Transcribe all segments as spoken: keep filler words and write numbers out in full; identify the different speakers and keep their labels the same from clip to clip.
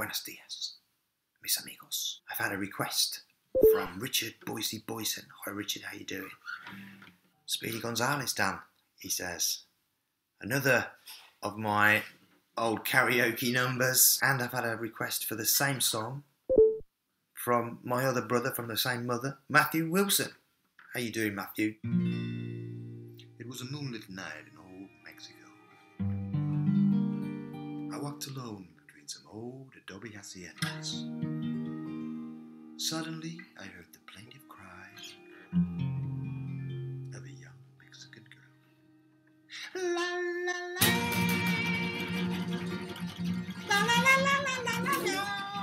Speaker 1: Buenos dias, mis amigos. I've had a request from Richard Boise Boyson. Hi Richard, how you doing? Speedy Gonzales, Dan, he says. Another of my old karaoke numbers. And I've had a request for the same song from my other brother from the same mother, Matthew Wilson. How you doing, Matthew?
Speaker 2: It was a moonlit night in old Mexico. I walked alone between some old adobe haciendas. Suddenly, I heard the plaintive cry of a young Mexican girl. La la la. La la la la la la la la.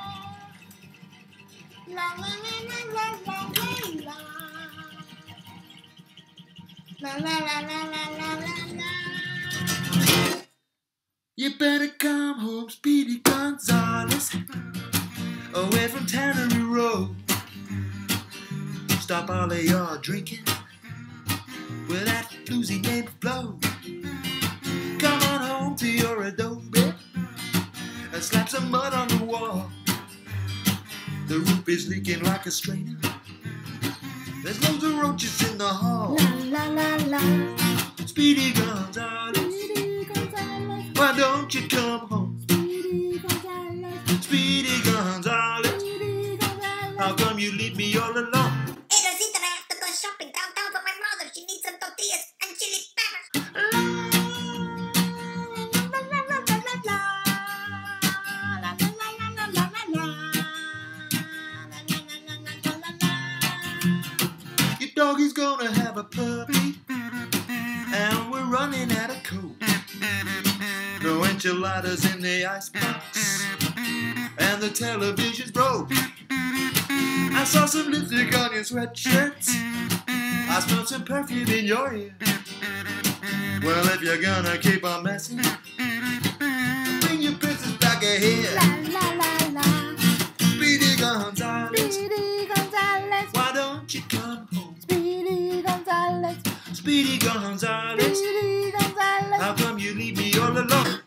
Speaker 2: La la la la la la la. La la la la la la la la. You better come home, Speedy Gonzales, away from Tannery Road. Stop all of your drinking with that floozy name Flow. Come on home to your adobe and slap some mud on the wall. The roof is leaking like a strainer. There's loads of roaches in the hall. La la la la. Speedy Gonzales, Speedy Gonzales, why don't you come home? Speedy Gonzales, Speedy Gonzales, Speedy Gonzales, how come you leave me all alone?
Speaker 3: Hey Rosita, I have to go shopping downtown for my mother. She needs some tortillas and chili peppers. La la la la la la. La la la la la la la la. La la la la la la la.
Speaker 2: Your doggy's gonna have a puppy, and we're running out of coke. No enchiladas in the icebox, and the television's broke. I saw some lipstick on your sweatshirt. I smelled some perfume in your ear. Well, if you're gonna keep on messing, bring your princess back here.
Speaker 3: La la la la.
Speaker 2: Speedy Gonzales,
Speaker 3: Speedy Gonzales,
Speaker 2: why don't you come home?
Speaker 3: Speedy Gonzales,
Speaker 2: Speedy Gonzales,
Speaker 3: Speedy Gonzales.
Speaker 2: how come you leave me all alone?